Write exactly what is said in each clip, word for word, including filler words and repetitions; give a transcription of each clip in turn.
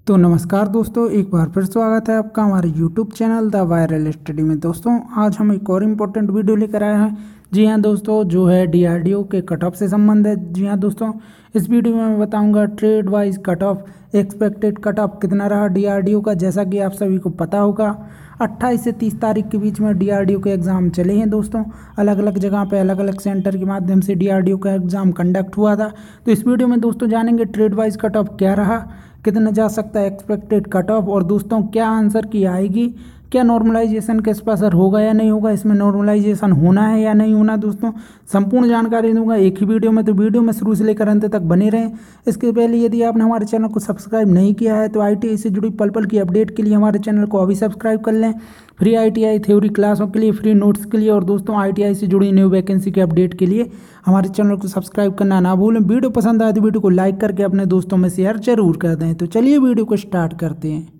तो नमस्कार दोस्तों, एक बार फिर स्वागत है आपका हमारे YouTube channel the viral study में। दोस्तों आज हम एक और इम्पोर्टेंट वीडियो लेकर आए हैं। जी हाँ दोस्तों, जो है डीआरडीओ के कट ऑफ से संबंधित। जी हाँ दोस्तों, इस वीडियो में मैं बताऊंगा trade wise cut off, expected cut off कितना रहा डीआरडीओ का। जैसा कि आप सभी को पता होगा, अट्ठाईस से तीस तारीख के बीच में डीआरडीओ के एग्ज़ाम चले हैं दोस्तों। अलग अलग जगह पे अलग अलग सेंटर के माध्यम से डीआरडीओ का एग्ज़ाम कंडक्ट हुआ था। तो इस वीडियो में दोस्तों जानेंगे ट्रेड वाइज कट ऑफ क्या रहा, कितना जा सकता है एक्सपेक्टेड कट ऑफ, और दोस्तों क्या आंसर की आएगी, क्या नॉर्मलाइजेशन के इस पर असर होगा या नहीं होगा, इसमें नॉर्मलाइजेशन होना है या नहीं होना। दोस्तों संपूर्ण जानकारी दूंगा एक ही वीडियो में, तो वीडियो में शुरू से लेकर अंत तक बने रहें। इसके पहले यदि आपने हमारे चैनल को सब्सक्राइब नहीं किया है तो आईटीआई से जुड़ी पल पल की अपडेट के लिए हमारे चैनल को अभी सब्सक्राइब कर लें। फ्री आईटीआई थ्योरी क्लासों के लिए, फ्री नोट्स के लिए, और दोस्तों आईटीआई से जुड़ी न्यू वैकेंसी के अपडेट के लिए हमारे चैनल को सब्सक्राइब करना ना भूलें। वीडियो पसंद आए तो वीडियो को लाइक करके अपने दोस्तों में शेयर जरूर कर दें। तो चलिए वीडियो को स्टार्ट करते हैं।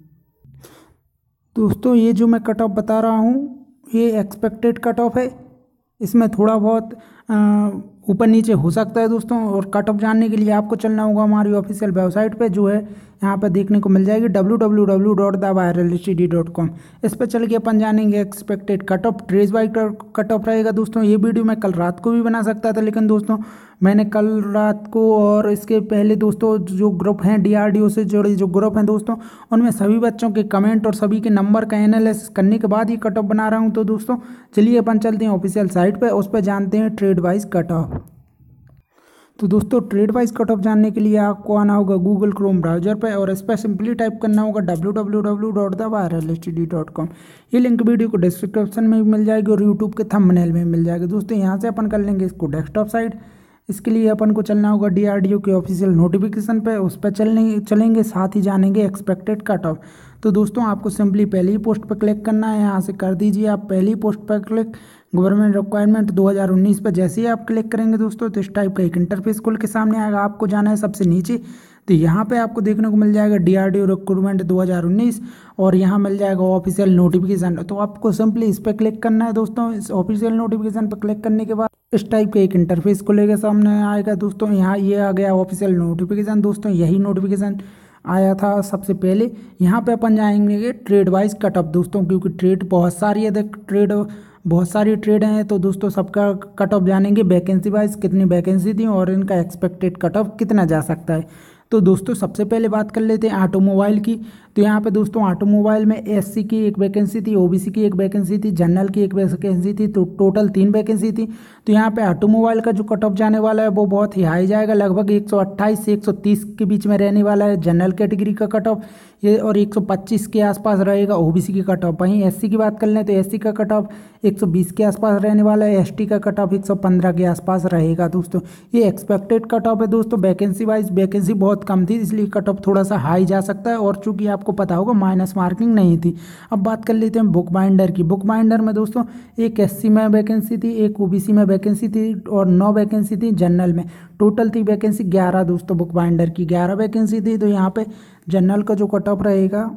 दोस्तों ये जो मैं कट ऑफ बता रहा हूँ ये एक्सपेक्टेड कट ऑफ है। इसमें थोड़ा बहुत ऊपर नीचे हो सकता है दोस्तों। और कट ऑफ जानने के लिए आपको चलना होगा हमारी ऑफिशियल वेबसाइट पे, जो है यहाँ पे देखने को मिल जाएगी W W W dot the viral study dot com. इस पर चल के अपन जानेंगे expected cut off. Trade wise cut off रहेगा दोस्तों। ये वीडियो मैं कल रात को भी बना सकता था, लेकिन दोस्तों मैंने कल रात को और इसके पहले दोस्तों जो ग्रुप हैं डीआरडीओ से जुड़े जो ग्रुप हैं दोस्तों, उनमें सभी बच्चों के कमेंट और सभी के नंबर का एनालिसिस करने के बाद ही कट ऑफ बना रहा हूँ। तो दोस्तों चलिए अपन चलते हैं ऑफिशियल साइट पर, उस पर जानते हैं ट्रेड वाइज कट ऑफ। तो दोस्तों ट्रेड वाइज कट ऑफ जानने के लिए आपको आना होगा गूगल क्रोम ब्राउजर पे, और इस पर सिंपली टाइप करना होगा W W W dot the viral study dot com. ये लिंक वीडियो को डिस्क्रिप्शन में भी मिल जाएगी और यूट्यूब के थंबनेल में मिल जाएगी। दोस्तों यहाँ से अपन कर लेंगे इसको डेस्कटॉप साइड। इसके लिए अपन को चलना होगा डीआरडीओ के ऑफिशियल नोटिफिकेशन पे, उस पर चलने चलेंगे, साथ ही जानेंगे एक्सपेक्टेड कट ऑफ। तो दोस्तों आपको सिंपली पहली पोस्ट पर क्लिक करना है। यहाँ से कर दीजिए आप पहली पोस्ट पर क्लिक, गवर्नमेंट रिक्वायरमेंट दो हज़ार उन्नीस पर। जैसे ही आप क्लिक करेंगे दोस्तों तो इस टाइप का एक इंटरफेस खुल के सामने आएगा। आपको जाना है सबसे नीचे, तो यहाँ पे आपको देखने को मिल जाएगा डीआरडीओ रिक्रूटमेंट दो हज़ार उन्नीस, और यहाँ मिल जाएगा ऑफिशियल नोटिफिकेशन। तो आपको सिंपली इस पर क्लिक करना है दोस्तों। इस ऑफिशियल नोटिफिकेशन पर क्लिक करने के बाद इस टाइप का एक इंटरफेस खुलेगा, सामने आएगा दोस्तों। यहाँ ये आ गया ऑफिशियल नोटिफिकेशन। दोस्तों यही नोटिफिकेशन आया था सबसे पहले। यहाँ पे अपन जाएंगे ट्रेड वाइज कट ऑफ दोस्तों, क्योंकि ट्रेड बहुत सारी है, ट्रेड बहुत सारी ट्रेड हैं। तो दोस्तों सबका कट ऑफ जानेंगे, वैकेंसी वाइज कितनी वैकेंसी थी और इनका एक्सपेक्टेड कट ऑफ कितना जा सकता है। तो दोस्तों सबसे पहले बात कर लेते हैं ऑटोमोबाइल की। तो यहाँ पे दोस्तों ऑटोमोबाइल में एससी की एक वैकेंसी थी, ओबीसी की एक वैकेंसी थी, जनरल की एक वैकेंसी थी, तो टोटल तीन वैकेंसी थी। तो यहाँ पे ऑटोमोबाइल का जो कट ऑफ जाने वाला है वो बहुत ही हाई जाएगा, लगभग एक सौ अट्ठाईस से एक सौ तीस के बीच में रहने वाला है जनरल कैटेगरी का कट ऑफ ये, और एक सौ पच्चीस के आसपास रहेगा ओबीसी की कट ऑफ। वहीं एससी की बात कर लें तो एससी का कट ऑफ एक सौ बीस के आसपास रहने वाला है, एसटी का कट ऑफ एक सौ पंद्रह के आसपास रहेगा दोस्तों। ये एक्सपेक्टेड कट ऑफ है दोस्तों। वैकेंसी वाइज वैकेंसी बहुत कम थी, इसलिए कट ऑफ थोड़ा सा हाई जा सकता है, और चूंकि आपको पता होगा माइनस मार्किंग नहीं थी। अब बात कर लेते हैं बुक बाइंडर की। बुक बाइंडर में दोस्तों एक एससी में वैकेंसी थी, एक ओबीसी में वैकेंसी थी, और नौ वैकेंसी थी जनरल में। टोटल थी वैकेंसी ग्यारह दोस्तों। बुक बाइंडर की ग्यारह वैकेंसी थी। तो यहाँ पे जनरल का जो कट ऑफ रहेगा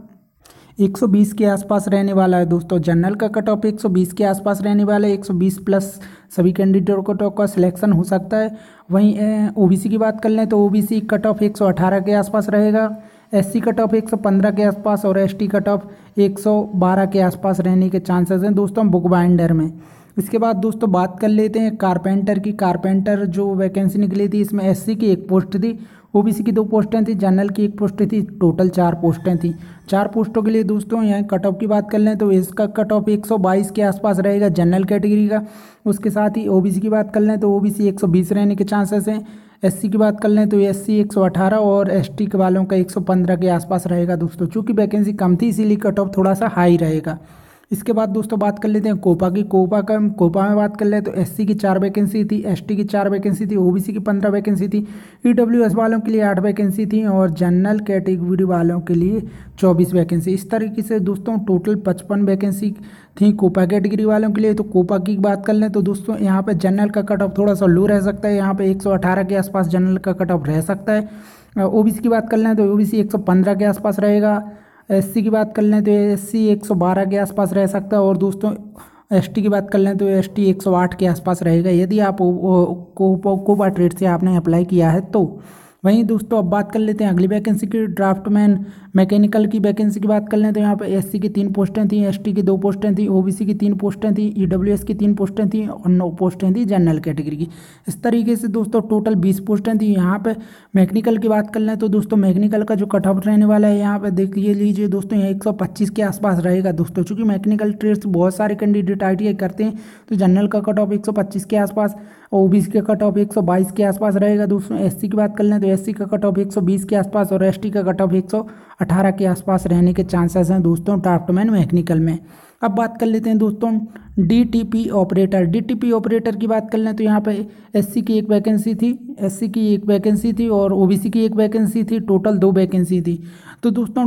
एक सौ बीस के आसपास रहने वाला है दोस्तों। जनरल का कट ऑफ एक सौ बीस के आसपास रहने वाला है। एक सौ बीस प्लस सभी कैंडिडेट कट ऑफ का सिलेक्शन हो सकता है। वहीं ओबीसी की बात कर लें तो ओबीसी कट ऑफ एक सौ अठारह के आसपास रहेगा, एससी कट ऑफ एक सौ पंद्रह के आसपास, और एसटी कट ऑफ एक सौ बारह के आसपास रहने के चांसेस हैं दोस्तों बुक बाइंडर में। इसके बाद दोस्तों बात कर लेते हैं कारपेंटर की। कारपेंटर जो वैकेंसी निकली थी इसमें एससी की एक पोस्ट थी, ओबीसी की दो पोस्टें थी, जनरल की एक पोस्ट थी, टोटल चार पोस्टें थी। चार पोस्टों के लिए दोस्तों यहाँ कट ऑफ की बात कर लें तो इसका कट ऑफ एक सौ बाईस के आसपास रहेगा जनरल कैटेगरी का। उसके साथ ही ओबीसी की बात कर लें तो ओबीसी एक सौ बीस रहने के चांसेस हैं। एससी की बात कर लें तो एससी एक सौ अठारह, और एसटी के वालों का एक सौ पंद्रह के आसपास रहेगा दोस्तों। चूँकि वैकेंसी कम थी इसीलिए कट ऑफ थोड़ा सा हाई रहेगा। इसके बाद दोस्तों बात कर लेते हैं कोपा की। कोपा का कोपा में बात कर ले तो एससी की चार वैकेंसी थी, एसटी की चार वैकेंसी थी, ओबीसी की पंद्रह वैकेंसी थी, ईडब्ल्यूएस वालों के लिए आठ वैकेंसी थी, और जनरल कैटेगरी वालों के लिए चौबीस वैकेंसी। इस तरीके से दोस्तों टोटल पचपन वैकेंसी थी कोपा कैटेगरी वालों के लिए। तो कोपा की बात कर लें तो दोस्तों यहाँ पे जनरल का कट ऑफ थोड़ा सा लो रह सकता है। यहाँ पे एक सौ अठारह के आसपास जनरल का कट ऑफ रह सकता है। ओबीसी की बात कर लें तो ओबीसी एक सौ पंद्रह के आसपास रहेगा। एससी की बात कर लें तो एससी एक सौ बारह के आसपास रह सकता है, और दोस्तों एसटी की बात कर लें तो एसटी एक सौ आठ के आसपास रहेगा यदि आप कोपा ट्रेड से आपने अप्लाई किया है तो। वहीं दोस्तों अब बात कर लेते हैं अगली वैकेंसी की, ड्राफ्टमैन मैकेनिकल की वैकेंसी की बात कर लें तो यहाँ पे एससी की तीन पोस्टें थी, एसटी की दो पोस्टें थी, ओबीसी की तीन पोस्टें थी, ईडब्ल्यूएस की तीन पोस्टें थी और नौ पोस्टें थी जनरल कैटेगरी की। इस तरीके से दोस्तों टोटल बीस पोस्टें थी। यहाँ पे मैकेनिकल की बात कर लें तो दोस्तों मैकेनिकल का जो कट ऑफ रहने वाला है यहाँ पे देख लीजिए दोस्तों, यहाँ एक सौ पच्चीस के आसपास रहेगा दोस्तों। चूँकि मैकेनिकल ट्रेड्स बहुत सारे कैंडिडेट आईटीआई करते हैं तो जनरल का कट ऑफ एक सौ पच्चीस के आसपास, ओबीसी का कट ऑफ एक सौ बाईस के आसपास रहेगा दोस्तों। एससी की बात कर लें तो एससी का कट ऑफ एक सौ बीस के आसपास और एसटी का कट ऑफ एक सौ अठारह के आसपास रहने के चांसेस हैं दोस्तों ड्राफ्टमैन मैकेनिकल में। अब बात कर लेते हैं दोस्तों डीटीपी ऑपरेटर। डीटीपी ऑपरेटर की बात कर लें तो यहाँ पे एससी की एक वैकेंसी थी, एससी की एक वैकेंसी थी और ओबीसी की एक वैकेंसी थी, टोटल दो वैकेंसी थी। तो दोस्तों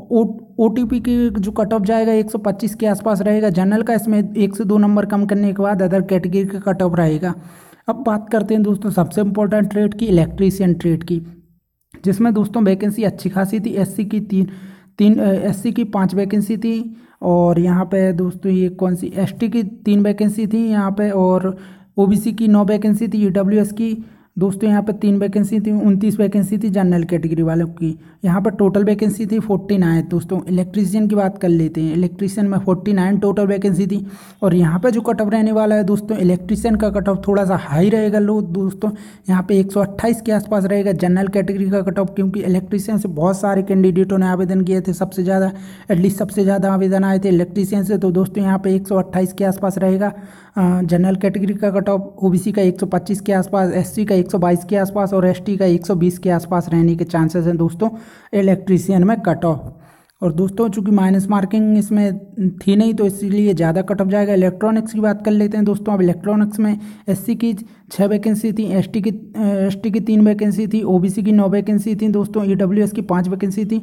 ओटीपी की जो कट ऑफ जाएगा एक सौ पच्चीस के आसपास रहेगा जनरल का, इसमें एक से दो नंबर कम करने के बाद अदर कैटेगरी का कट ऑफ रहेगा। अब बात करते हैं दोस्तों सबसे इम्पोर्टेंट ट्रेड की, इलेक्ट्रीशियन ट्रेड की, जिसमें दोस्तों वैकेंसी अच्छी खासी थी। एससी की तीन तीन एससी की पांच वैकेंसी थी और यहाँ पे दोस्तों ये कौन सी एसटी की तीन वैकेंसी थी यहाँ पे, और ओबीसी की नौ वैकेंसी थी, ईडब्ल्यूएस की दोस्तों यहाँ पे तीन वैकेंसी थी, उनतीस वैकेंसी थी जनरल कैटेगरी वालों की। यहाँ पर टोटल वैकेंसी थी फोर्टी नाइन दोस्तों। इलेक्ट्रीशियन की बात कर लेते हैं, इलेक्ट्रीशियन में फोर्टी नाइन टोटल वैकेंसी थी और यहाँ पे जो कट ऑफ रहने वाला है दोस्तों, इलेक्ट्रीशियन का कट ऑफ थोड़ा सा हाई रहेगा लो दोस्तों, यहाँ पे एक सौ अट्ठाईस के आसपास रहेगा जनरल कैटेगरी का कट ऑफ, क्योंकि इलेक्ट्रीशियन से बहुत सारे कैंडिडेटों ने आवेदन किए थे, सबसे ज़्यादा एटलीस्ट सबसे ज़्यादा आवेदन आए थे इलेक्ट्रीशियन से। तो दोस्तों यहाँ पे एक सौ अट्ठाईस के आसपास रहेगा जनरल कैटेगरी का कट ऑफ, ओबीसी का एक सौ पच्चीस के आसपास, एससी का एक सौ बाईस के आसपास और एसटी का एक सौ बीस के आसपास रहने के चांसेस हैं दोस्तों इलेक्ट्रीशियन में कट ऑफ। और दोस्तों चूंकि माइनस मार्किंग इसमें थी नहीं तो इसीलिए ज़्यादा कट ऑफ जाएगा। इलेक्ट्रॉनिक्स की बात कर लेते हैं दोस्तों। अब इलेक्ट्रॉनिक्स में एससी की छः वैकेंसी थी, एसटी की एसटी की तीन वैकेंसी थी, ओबीसी की नौ वैकेंसी थी दोस्तों, ईडब्ल्यूएस की पाँच वैकेंसी थी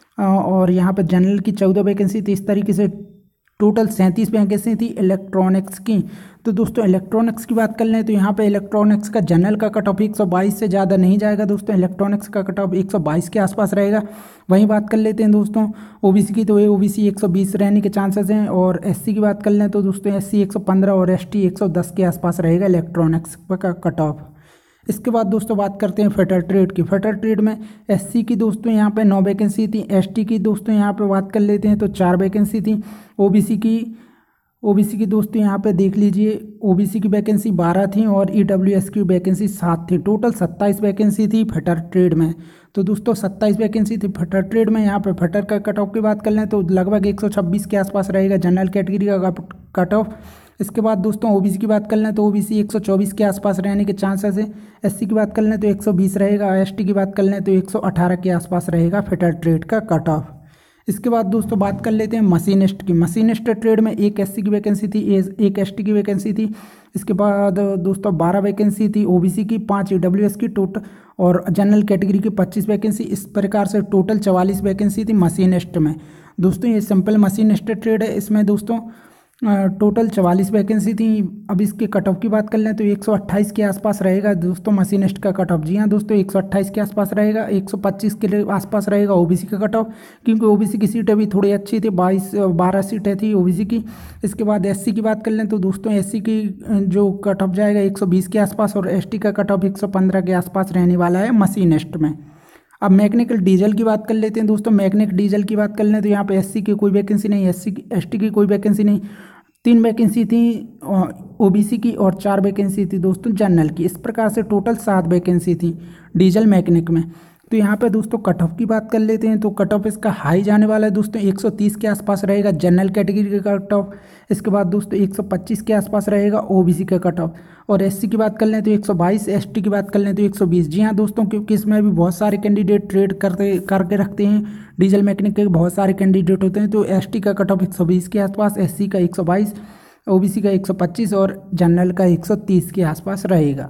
और यहाँ पर जनरल की चौदह वैकेंसी थी। इस तरीके से टोटल सैंतीस वैकेंसी थी इलेक्ट्रॉनिक्स की। तो दोस्तों इलेक्ट्रॉनिक्स की बात कर लें तो यहाँ पे इलेक्ट्रॉनिक्स का जनरल का कट ऑफ एक सौ बाईस से ज़्यादा नहीं जाएगा दोस्तों, इलेक्ट्रॉनिक्स का कट ऑफ एक सौ बाईस के आसपास रहेगा। वहीं बात कर लेते हैं दोस्तों ओबीसी की, तो ये ओबीसी एक सौ बीस रहने के चांसेस हैं और एससी की बात कर लें तो दोस्तों एससी एक सौ पंद्रह और एसटी एक सौ दस के आसपास रहेगा इलेक्ट्रॉनिक्स का कट ऑफ। इसके बाद दोस्तों बात करते हैं फेडरल ट्रेड की। फेडरल ट्रेड में एससी की दोस्तों यहाँ पे नौ वैकेंसी थी, एसटी की दोस्तों यहाँ पे बात कर लेते हैं तो चार वैकेंसी थी, ओबीसी की ओबीसी की दोस्तों यहाँ पे देख लीजिए ओबीसी की वैकेंसी बारह थी और ईडब्ल्यूएस की वैकेंसी सात थी। टोटल सत्ताईस वैकेंसी थी फेडरल ट्रेड में। तो दोस्तों सत्ताईस वैकेंसी थी फेडरल ट्रेड में। यहाँ पे फेडरल का कट ऑफ की बात कर लें तो लगभग एक सौ छब्बीस के आसपास रहेगा जनरल कैटेगरी का कट ऑफ। इसके बाद दोस्तों ओबीसी की बात कर लें तो ओबीसी एक सौ चौबीस के आसपास रहने के चांसेस है, एससी की बात कर लें तो एक सौ बीस रहेगा, एसटी की बात कर लें तो एक सौ अठारह के आसपास रहेगा फेडरल ट्रेड का कट ऑफ। इसके बाद दोस्तों बात कर लेते हैं मशीनिस्ट की। मशीनिस्ट ट्रेड में एक एससी की वैकेंसी थी, एक एसटी की वैकेंसी थी। इसके बाद दोस्तों बारह वैकेंसी थी, ओबीसी की पाँच, ईडब्ल्यूएस की टोटल और जनरल कैटेगरी की पच्चीस वैकेंसी। इस प्रकार से टोटल चवालीस वैकेंसी थी मशीनिस्ट में दोस्तों। ये सिंपल मशीनिस्ट ट्रेड है, इसमें दोस्तों टोटल चवालीस वैकेंसी थी। अब इसके कट ऑफ की बात कर लें तो एक सौ अट्ठाईस के आसपास रहेगा दोस्तों मशीनिस्ट का कट ऑफ। जी हाँ दोस्तों एक सौ अट्ठाईस के आसपास रहेगा, एक सौ पच्चीस के आसपास रहेगा ओबीसी का कट ऑफ, क्योंकि ओबीसी की सीटें भी थोड़ी अच्छी थी, बाईस बारह सीटें थी ओबीसी की। इसके बाद एससी की बात कर लें तो दोस्तों एससी की जो कट ऑफ जाएगा एक सौ बीस के आसपास और एसटी का कट ऑफ एक सौ पंद्रह के आसपास रहने वाला है मशीनिस्ट में। अब मैकेनिकल डीजल की बात कर लेते हैं दोस्तों। मैकेनिकल डीजल की बात कर लें तो यहाँ पे एससी की कोई वैकेंसी नहीं, एससी की एसटी की कोई वैकेंसी नहीं, तीन वैकेंसी थी ओबीसी की और चार वैकेंसी थी दोस्तों जनरल की। इस प्रकार से टोटल सात वैकेंसी थी डीजल मैकेनिक में। तो यहाँ पे दोस्तों कट ऑफ की बात कर लेते हैं तो कट ऑफ इसका हाई जाने वाला है दोस्तों, एक सौ तीस के आसपास रहेगा जनरल कैटेगरी का कट ऑफ। इसके बाद दोस्तों एक सौ पच्चीस के आसपास रहेगा ओबीसी का कट ऑफ और एससी की बात कर लें तो एक सौ बाईस, एसटी की बात कर लें तो एक सौ बीस। जी हाँ दोस्तों, क्योंकि इसमें भी बहुत सारे कैंडिडेट ट्रेड करते करके रखते हैं, डीजल मैकेनिक के बहुत सारे कैंडिडेट होते हैं। तो एसटी का कट ऑफ एक सौ बीस के आसपास, एससी का एक सौ बाईस, ओबीसी का एक सौ पच्चीस और जनरल का एक सौ तीस के आसपास रहेगा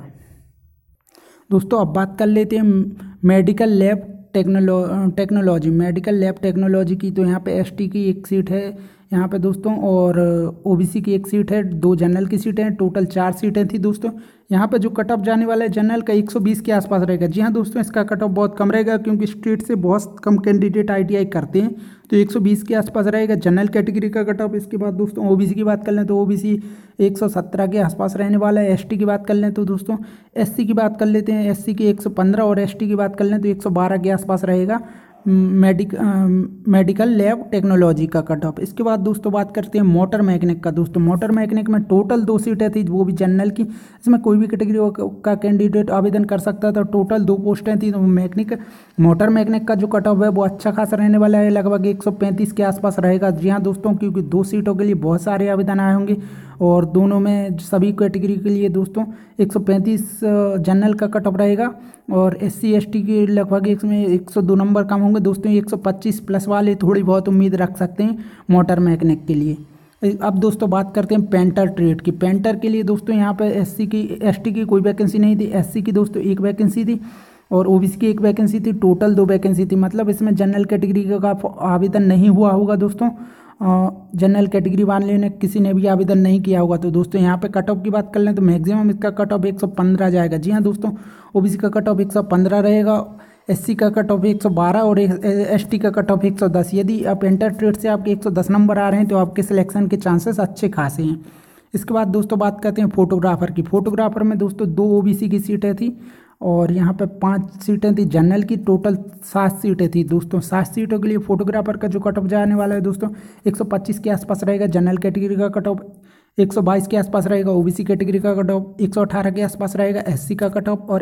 दोस्तों। अब बात कर लेते हैं medical lab technology technology medical lab technology की। तो यहाँ पे एसटी की एक सीट है यहाँ पे दोस्तों और ओबीसी की एक सीट है, दो जनरल की सीटें हैं, टोटल चार सीटें थी दोस्तों। यहाँ पे जो कट ऑफ जाने वाला है जनरल का एक सौ बीस के आसपास रहेगा। जी हाँ दोस्तों, इसका कट ऑफ बहुत कम रहेगा क्योंकि स्टेट से बहुत कम कैंडिडेट आईटीआई करते हैं, तो एक सौ बीस के आसपास रहेगा जनरल कैटेगरी का कट ऑफ। इसके बाद दोस्तों ओबीसी की बात कर लें तो ओबीसी एक सौ सत्रह के आसपास रहने वाला है। एसटी की बात कर लें तो दोस्तों एससी की बात कर लेते हैं, एससी की एक सौ पंद्रह और एसटी की बात कर लें तो एक सौ बारह के आसपास रहेगा मेडिक मेडिकल लैब टेक्नोलॉजी का कट ऑफ। इसके बाद दोस्तों बात करते हैं मोटर मैकेनिक का। दोस्तों मोटर मैकेनिक में टोटल दो सीटें थी, वो भी जनरल की। इसमें कोई भी कैटेगरी का कैंडिडेट आवेदन कर सकता था। टोटल दो पोस्टें थी। तो मैकेनिक मोटर मैकेनिक का जो कट ऑफ है वो अच्छा खासा रहने वाला है, लगभग एक सौ पैंतीस के आसपास रहेगा। जी हाँ दोस्तों, क्योंकि दो सीटों के लिए बहुत सारे आवेदन आए होंगे और दोनों में सभी कैटेगरी के लिए दोस्तों एक सौ पैंतीस जनरल का कट ऑफ रहेगा और एस सी एस टी के लगभग इसमें एक सौ दो नंबर कम होंगे। दोस्तों एक सौ पच्चीस प्लस वाले थोड़ी बहुत उम्मीद रख सकते हैं मोटर मैकेनिक के लिए। अब दोस्तों बात करते हैं पेंटर ट्रेड की। पेंटर के लिए दोस्तों यहाँ पे एससी की एसटी की कोई वैकेंसी नहीं थी। एससी की दोस्तों एक वैकेंसी थी और ओबीसी की एक वैकेंसी थी। टोटल दो वैकेंसी थी, मतलब इसमें जनरल कैटेगरी का आवेदन नहीं हुआ होगा दोस्तों। जनरल कैटेगरी वाले ने किसी ने भी आवेदन नहीं किया होगा। तो दोस्तों यहाँ पे कट ऑफ की बात कर लें तो मैक्सिमम इसका कट ऑफ एक सौ पंद्रह जाएगा। जी हाँ दोस्तों, ओबीसी का कट ऑफ एक सौ पंद्रह रहेगा, एससी का कट ऑफ एक सौ बारह और एसटी का कट ऑफ एक सौ दस। यदि आप इंटर ट्रेड से आपके एक सौ दस नंबर आ रहे हैं तो आपके सिलेक्शन के चांसेस अच्छे खासे हैं। इसके बाद दोस्तों बात करते हैं फोटोग्राफर की। फोटोग्राफर में दोस्तों दो ओबीसी की सीटें थी और यहाँ पे पांच सीटें थी जनरल की। टोटल सात सीटें थी दोस्तों। सात सीटों के लिए फोटोग्राफर का जो कट ऑफ जाने वाला है दोस्तों एक सौ पच्चीस के आसपास रहेगा। जनरल कैटेगरी का कट ऑफ एक सौ बाईस के आसपास रहेगा। ओबीसी कैटेगरी का कट ऑफ एक सौ अठारह के आसपास रहेगा। एससी का कट ऑफ और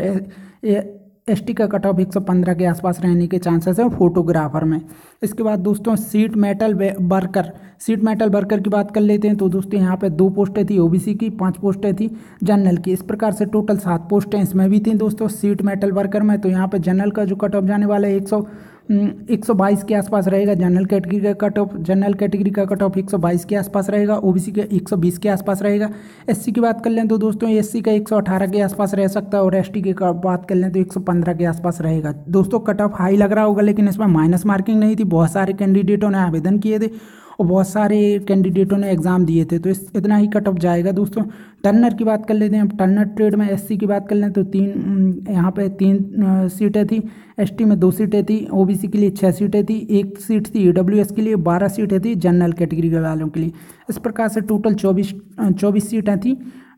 एसटी का कट ऑफ एक सौ पंद्रह के आसपास रहने के चांसेस हैं फोटोग्राफर में। इसके बाद दोस्तों sheet metal worker sheet metal worker की बात कर लेते हैं। तो दोस्तों यहाँ पे दो पोस्टें थी ओबीसी की, पांच पोस्टें थी जनरल की। इस प्रकार से टोटल सात पोस्टें इसमें भी थी दोस्तों सीट मेटल वर्कर में। तो यहाँ पे जनरल का जो कट ऑफ जाने वाला है एक सौ एक सौ बाईस के आसपास रहेगा। जनरल कैटेगरी का कट ऑफ जनरल कैटेगरी का कट ऑफ एक सौ बाईस के आसपास रहेगा। ओबीसी का एक सौ बीस के आसपास रहेगा। एससी की बात कर लें तो दोस्तों एससी का एक सौ अठारह के आसपास रह सकता है और एसटी की बात कर लें तो एक सौ पंद्रह के आसपास रहेगा। दोस्तों कट ऑफ हाई लग रहा होगा, लेकिन इसमें माइनस मार्किंग नहीं थी। बहुत सारे कैंडिडेटों ने आवेदन किए थे और बहुत सारे कैंडिडेटों ने एग्जाम दिए थे, तो इस इतना ही कट ऑफ जाएगा दोस्तों। टर्नर की बात कर लेते हैं। टर्नर ट्रेड में एससी की बात कर लें तो तीन यहाँ पे तीन सीटें थी। एसटी में दो सीटें थी। ओबीसी के लिए छः सीटें थी। एक सीट थी ईडब्ल्यूएस के लिए। बारह सीटें थी जनरल कैटेगरी वालों के लिए। इस प्रकार से टोटल चौबीस चौबीस सीटें थी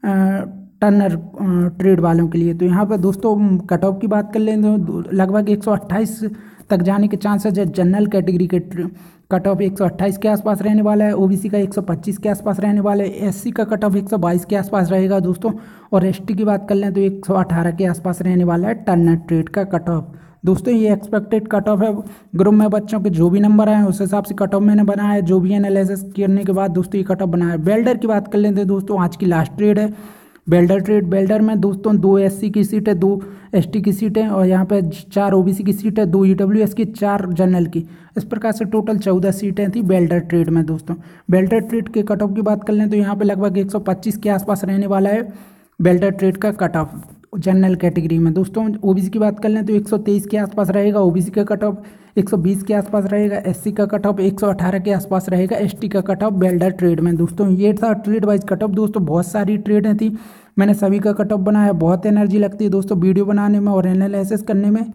टर्नर ट्रेड वालों के लिए। तो यहाँ पर दोस्तों कट ऑफ की बात कर लें तो लगभग एक सौ अट्ठाईस तक जाने के चांसेस है। जनरल कैटेगरी के कट ऑफ एक सौ अट्ठाईस के आसपास रहने वाला है। ओबीसी का एक सौ पच्चीस के आसपास रहने वाला है। एससी का कट ऑफ एक सौ बाईस के आसपास रहेगा दोस्तों और एसटी की बात कर लें तो एक सौ अठारह के आसपास रहने वाला है टर्नर ट्रेड का कट ऑफ। दोस्तों ये एक्सपेक्टेड कट ऑफ है। ग्रुप में बच्चों के जो भी नंबर आए उस हिसाब से कट ऑफ मैंने बनाया है। जो भी एनालिसिस करने के बाद दोस्तों ये कट ऑफ बनाया है। वेल्डर की बात कर लेते हैं दोस्तों, आज की लास्ट ट्रेड है वेल्डर ट्रेड। वेल्डर में दोस्तों दो एससी की सीट है, दो एसटी की सीट है और यहाँ पे चार ओबीसी की सीट है, दो ईडब्ल्यूएस की, चार जनरल की। इस प्रकार से टोटल चौदह सीटें थी वेल्डर ट्रेड में दोस्तों। वेल्डर ट्रेड के कट ऑफ की बात कर लें तो यहाँ पे लगभग एक सौ पच्चीस के आसपास रहने वाला है वेल्डर ट्रेड का कट ऑफ जनरल कैटेगरी में दोस्तों। ओबीसी की बात कर लें तो एक सौ तेईस के आसपास रहेगा। ओबीसी का कट ऑफ एक सौ बीस के आसपास रहेगा। एससी का कट ऑफ एक सौ अठारह के आसपास रहेगा। एसटी का कट ऑफ वेल्डर ट्रेड में दोस्तों। ये था ट्रेड वाइज कट ऑफ दोस्तों। बहुत सारी ट्रेडें थी, मैंने सभी का कट ऑफ बनाया। बहुत एनर्जी लगती है दोस्तों वीडियो बनाने में और एनालिसिस करने में।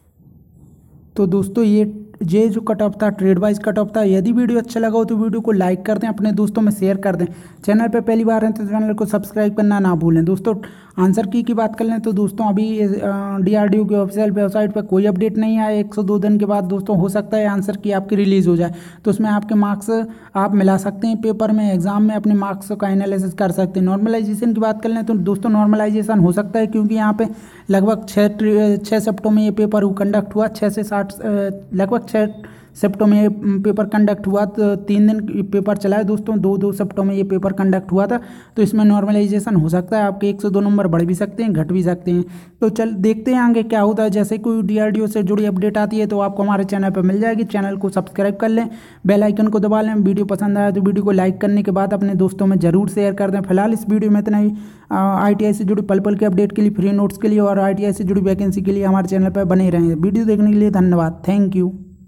तो दोस्तों ये ये जो कट ऑफ था ट्रेड वाइज कट ऑफ था। यदि वीडियो अच्छा लगा हो तो वीडियो को लाइक कर दें, अपने दोस्तों में शेयर कर दें। चैनल पे पहली बार हैं तो चैनल को सब्सक्राइब करना ना भूलें दोस्तों। आंसर की की बात कर लें तो दोस्तों अभी डीआरडीओ की ऑफिशियल वेबसाइट पर कोई अपडेट नहीं आया। एक सौ दो दिन के बाद दोस्तों हो सकता है आंसर की आपकी रिलीज़ हो जाए, तो उसमें आपके मार्क्स आप मिला सकते हैं पेपर में, एग्जाम में अपने मार्क्स का एनालिसिस कर सकते हैं। नॉर्मलाइजेशन की बात कर लें तो दोस्तों नॉर्मलाइजेशन हो सकता है, क्योंकि यहाँ पे लगभग छः छः शिफ्टों में ये पेपर कंडक्ट हुआ। छः से साठ लगभग छः शिफ्टों में ये पेपर कंडक्ट हुआ। तो तीन दिन पेपर चला है दोस्तों, दो दो शिफ्टों में ये पेपर कंडक्ट हुआ था। तो इसमें नॉर्मलाइजेशन हो सकता है, आपके एक सौ दो नंबर बढ़ भी सकते हैं, घट भी सकते हैं। तो चल देखते हैं आगे क्या होता है। जैसे कोई डीआरडीओ से जुड़ी अपडेट आती है तो आपको हमारे चैनल पर मिल जाएगी। चैनल को सब्सक्राइब कर लें, बेल आइकन को दबा लें। वीडियो पसंद आया तो वीडियो को लाइक करने के बाद अपने दोस्तों में जरूर शेयर कर दें। फिलहाल इस वीडियो में इतना ही। आईटीआई से जुड़ी पल पल के अपडेट के लिए, फ्री नोट्स के लिए और आईटीआई से जुड़ी वैकेंसी के लिए हमारे चैनल पर बने रहें। वीडियो देखने के लिए धन्यवाद। Thank you.